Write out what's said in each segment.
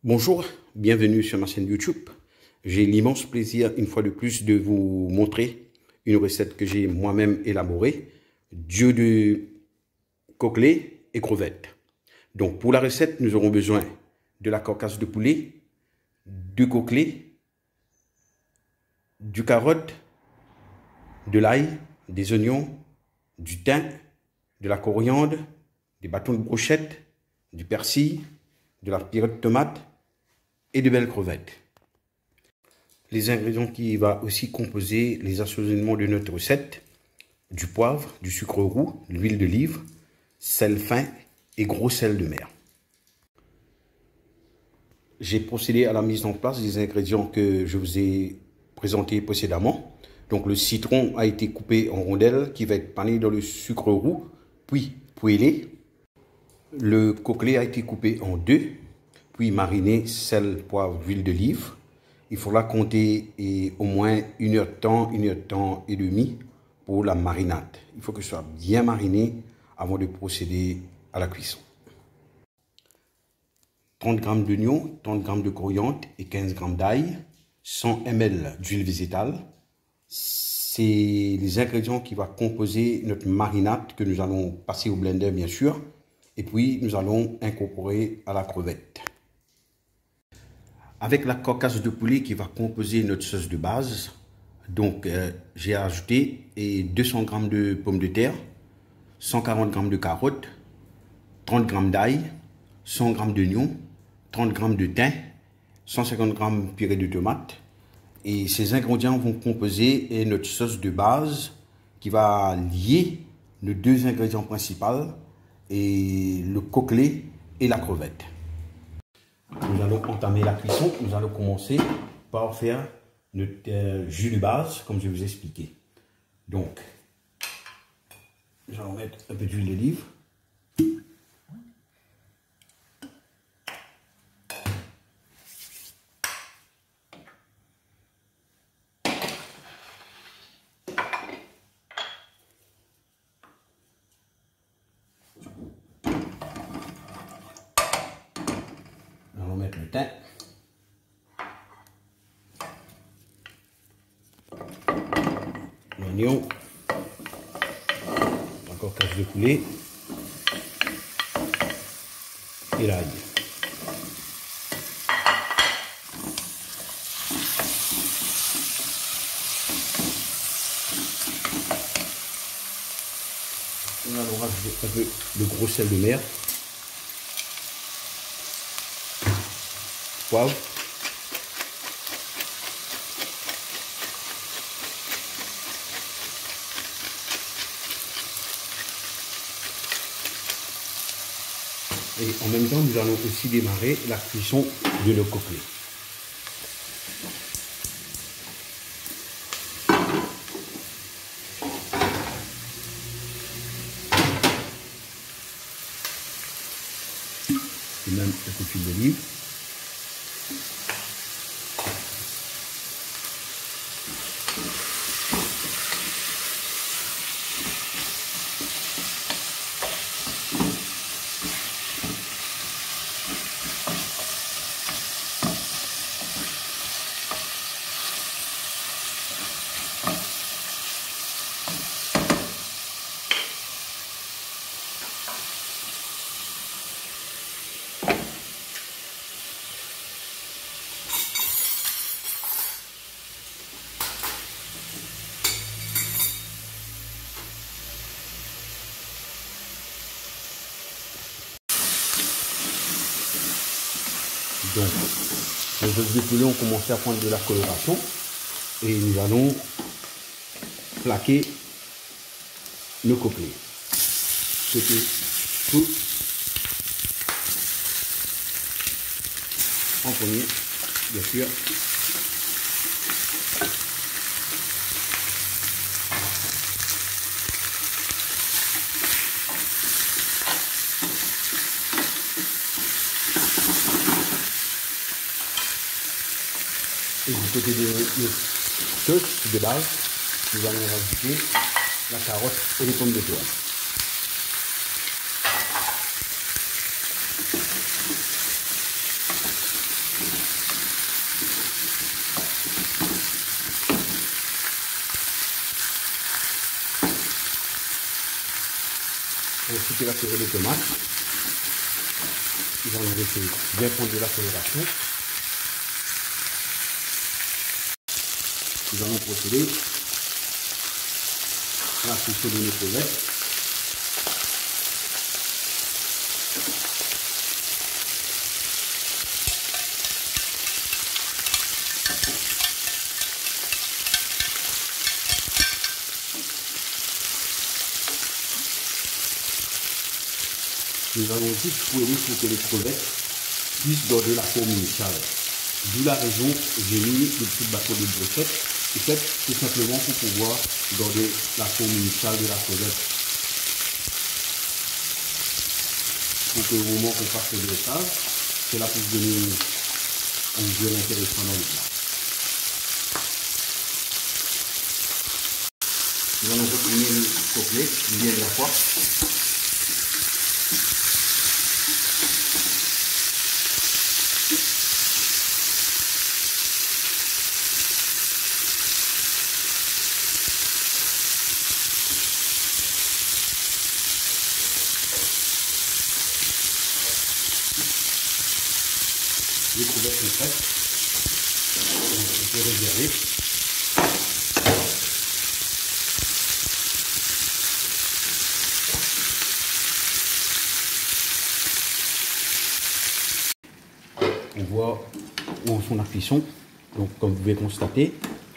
Bonjour, bienvenue sur ma chaîne YouTube. J'ai l'immense plaisir, une fois de plus, de vous montrer une recette que j'ai moi-même élaborée, d'œufs de coquelets et crevettes. Donc pour la recette, nous aurons besoin de la carcasse de poulet, de coquelets, du carotte, de l'ail, des oignons, du thym, de la coriandre, des bâtons de brochette, du persil, de la purée de tomate et de belles crevettes. Les ingrédients qui vont aussi composer les assaisonnements de notre recette: du poivre, du sucre roux, l'huile d'olive, sel fin et gros sel de mer. J'ai procédé à la mise en place des ingrédients que je vous ai présentés précédemment. Donc le citron a été coupé en rondelles qui va être pané dans le sucre roux, puis poêlé. Le coquelet a été coupé en deux, puis mariné, sel, poivre, huile d'olive. Il faudra compter au moins 1 heure de temps, 1 heure de temps et demie pour la marinade. Il faut que ce soit bien mariné avant de procéder à la cuisson. 30 g d'oignon, 30 g de coriandre et 15 g d'ail, 100 ml d'huile végétale. C'est les ingrédients qui vont composer notre marinade que nous allons passer au blender bien sûr. Et puis nous allons incorporer à la crevette. Avec la carcasse de poulet qui va composer notre sauce de base, donc j'ai ajouté 200 g de pommes de terre, 140 g de carottes, 30 g d'ail, 100 g d'oignons, 30 g de thym, 150 g de purée de tomate. Et ces ingrédients vont composer notre sauce de base qui va lier nos deux ingrédients principaux, et le coquelet et la crevette. Nous allons entamer la cuisson. Nous allons commencer par faire notre jus de base, comme je vous ai expliqué. Donc, nous allons mettre un peu d'huile d'olive. Nous allons mettre le thym. L'oignon, la carcasse de poulet et l'ail. Nous allons rajouter un peu de gros sel de mer, poivre, et en même temps nous allons aussi démarrer la cuisson de nos coquelets. Et même un peu d'huile d'olive. Donc, les œufs de poulet ont commencé à prendre de la coloration et nous allons plaquer le coquelet. C'était tout en premier, bien sûr. Et du côté de notre sauce de base, nous allons rajouter la carotte et les pommes de terre. couper la purée de tomate. Nous allons laisser bien prendre de la coloration. Nous allons procéder à la cuisson de nos crevettes. Nous allons juste poêler pour que les crevettes puissent garder la forme initiale. D'où la raison, j'ai mis le petit bâton de brochette. Et fait tout simplement pour pouvoir garder la forme initiale de la crevette. Pour que au moment qu'on fasse le dressage, cela puisse donner un visuel intéressant dans le plat. Nous allons retourner le copelet bien de la fois. Les crevettes sont prêtes. On peut réserver. On voit où en sont la cuisson. Donc comme vous pouvez constater,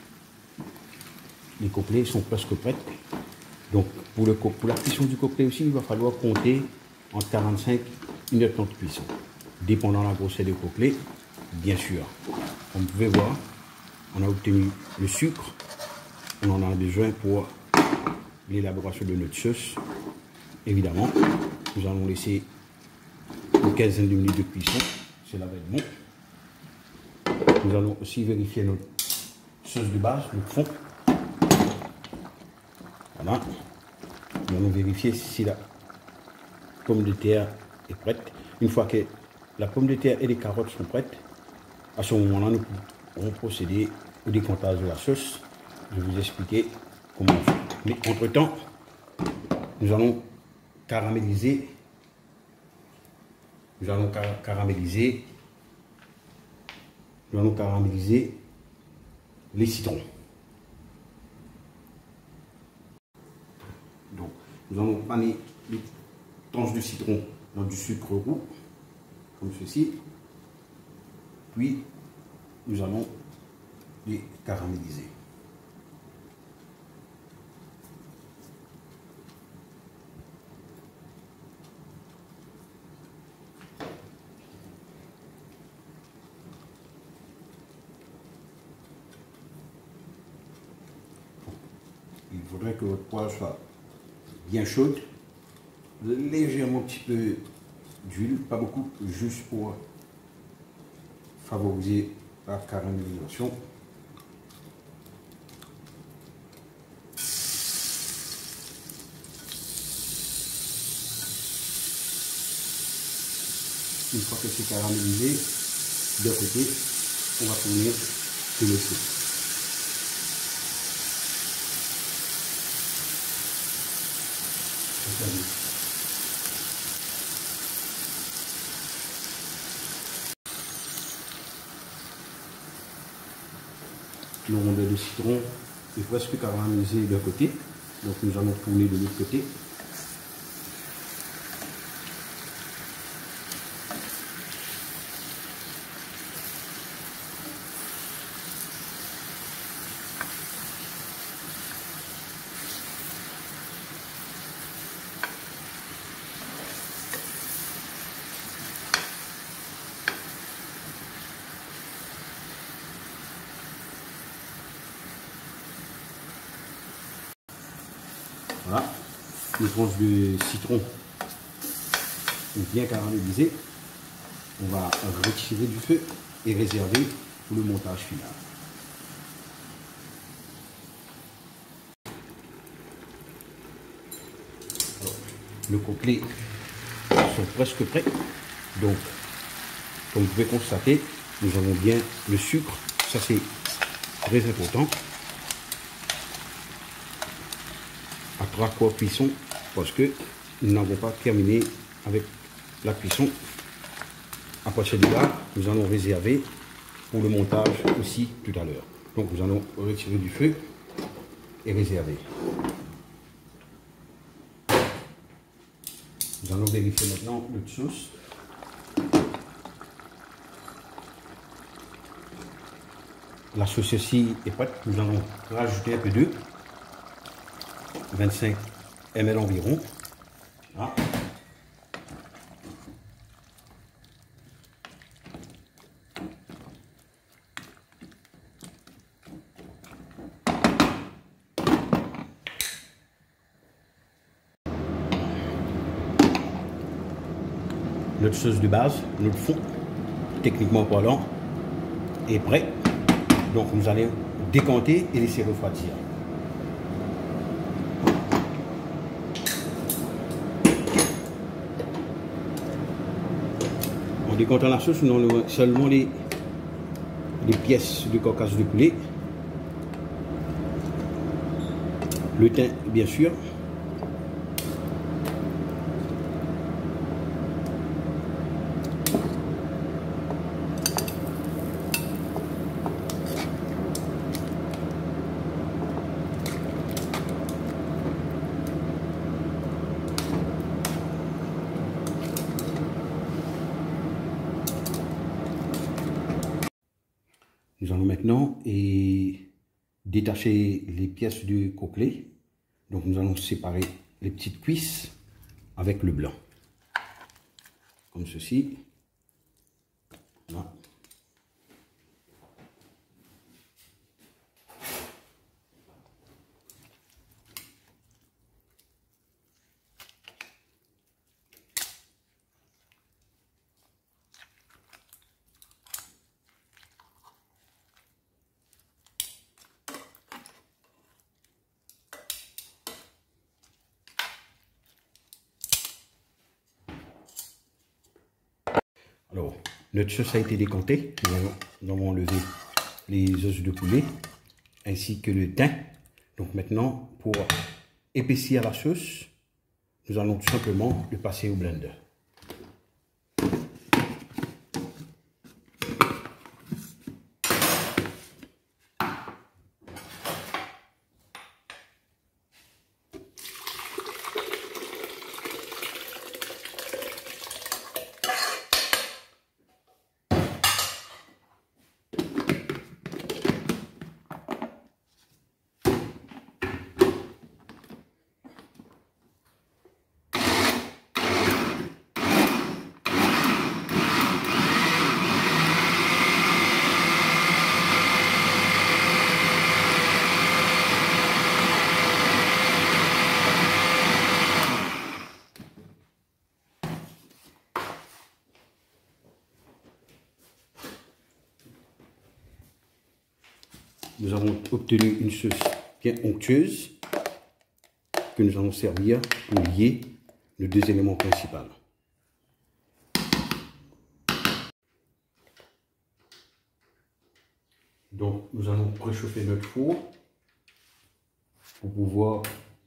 les copelets sont presque prêts. Donc pour la cuisson du copelet aussi, il va falloir compter entre 45 et 1 heure 30 de cuisson. Dépendant de la grosseur du copelet, bien sûr. Comme vous pouvez voir, on a obtenu le sucre. On en a besoin pour l'élaboration de notre sauce. Évidemment, nous allons laisser une quinzaine de minutes de cuisson. Cela va être bon. Nous allons aussi vérifier notre sauce de base, notre fond. Voilà. Nous allons vérifier si la pomme de terre est prête. Une fois que la pomme de terre et les carottes sont prêtes, à ce moment-là, nous pourrons procéder au décomptage de la sauce. Je vais vous expliquer comment on fait. Mais entre-temps, nous allons caraméliser. Nous allons caraméliser les citrons. Donc, nous allons paner les tranches de citron dans du sucre roux, comme ceci. Puis, nous allons les caraméliser. Il faudrait que votre poêle soit bien chaude, légèrement un petit peu d'huile, pas beaucoup, juste pour favoriser la caramélisation. Une fois que c'est caramélisé, d'un côté, on va tourner sur le feu. Le rondelle de citron est presque caramélisé d'un côté, donc nous allons tourner de l'autre côté. Voilà, les tranches de citron sont bien caramélisées. On va retirer du feu et réserver pour le montage final. Alors, le copelet sont presque prêts. Donc, comme vous pouvez constater, nous avons bien le sucre. Ça, c'est très important. À 3 quarts cuisson, parce que nous n'avons pas terminé avec la cuisson. Après celui-là, nous allons réserver pour le montage aussi tout à l'heure. Donc nous allons retirer du feu et réserver. Nous allons vérifier maintenant notre sauce. La sauce ici est prête. Nous allons rajouter un peu d'eau, 25 ml environ. Voilà. Notre sauce de base, notre fond, techniquement parlant, est prêt. Donc nous allons décanter et laisser refroidir. En décantant la sauce, nous avons seulement les pièces de carcasse de poulet, le thym bien sûr, nous allons maintenant détacher les pièces du côtelet. Donc nous allons séparer les petites cuisses avec le blanc. Comme ceci. Voilà. Alors, notre sauce a été décantée. Nous avons enlevé les os de poulet ainsi que le thym. Donc maintenant, pour épaissir la sauce, nous allons tout simplement le passer au blender. Nous avons obtenu une sauce bien onctueuse que nous allons servir pour lier nos deux éléments principaux. Donc nous allons préchauffer notre four pour pouvoir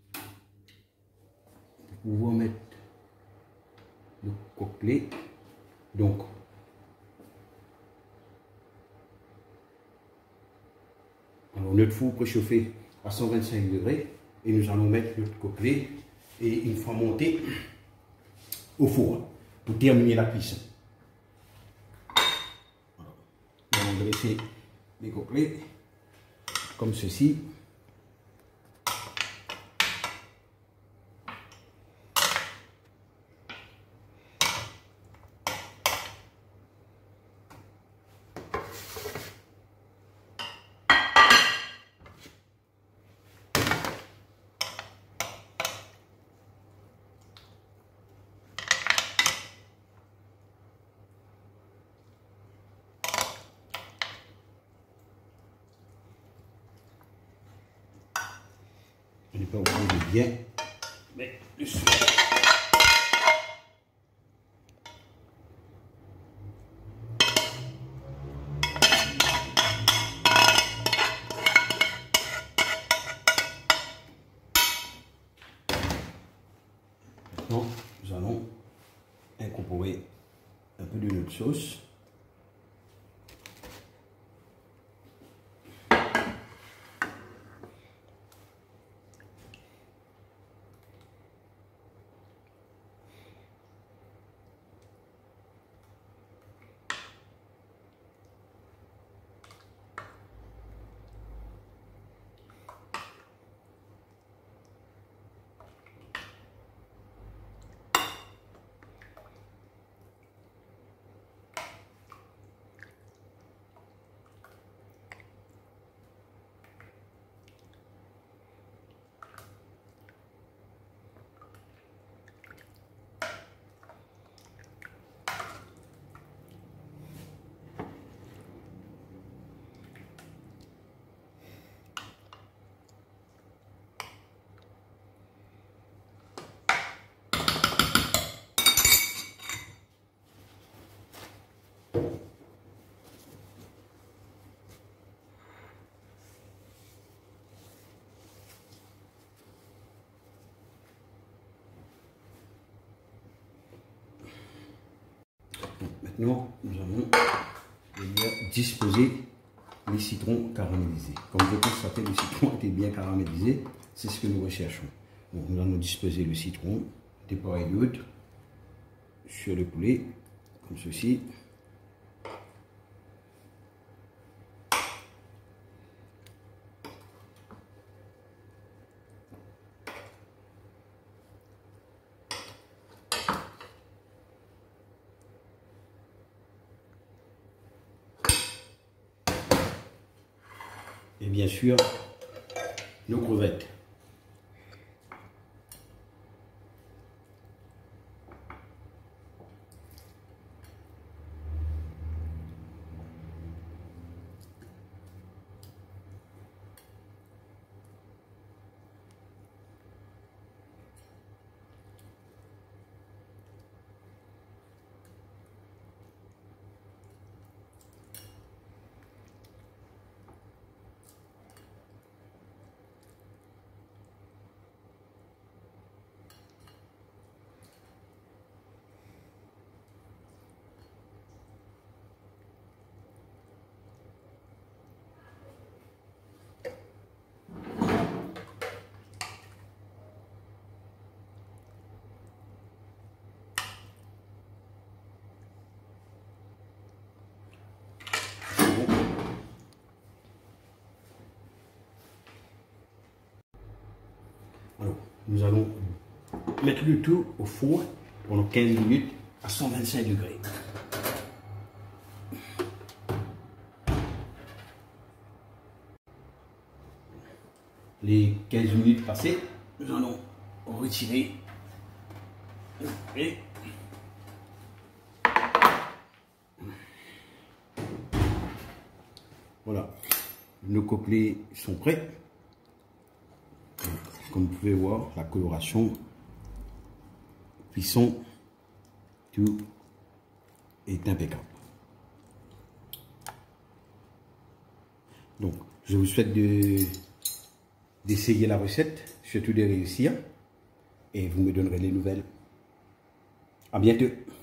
mettre le côtelet. Donc alors, notre four préchauffé à 125 degrés et nous allons mettre notre côtelet et une fois monté au four pour terminer la cuisson. Voilà. Nous allons dresser les côtelets comme ceci. Je n'ai pas oublié de bien mettre le sucre. Maintenant, sauce. Maintenant, nous allons venir disposer les citrons caramélisés. Comme vous constatez, le citron était bien caramélisé. C'est ce que nous recherchons. Donc, nous allons disposer le citron de part et d'autre sur le poulet, comme ceci. Et bien sûr, nos crevettes. Alors, nous allons mettre le tout au four pendant 15 minutes à 125 degrés. Les 15 minutes passées, nous allons retirer et voilà, nos couplets sont prêts. Comme vous pouvez voir, la coloration, cuisson, tout est impeccable. Donc, je vous souhaite d'essayer la recette, surtout de réussir, et vous me donnerez les nouvelles. À bientôt.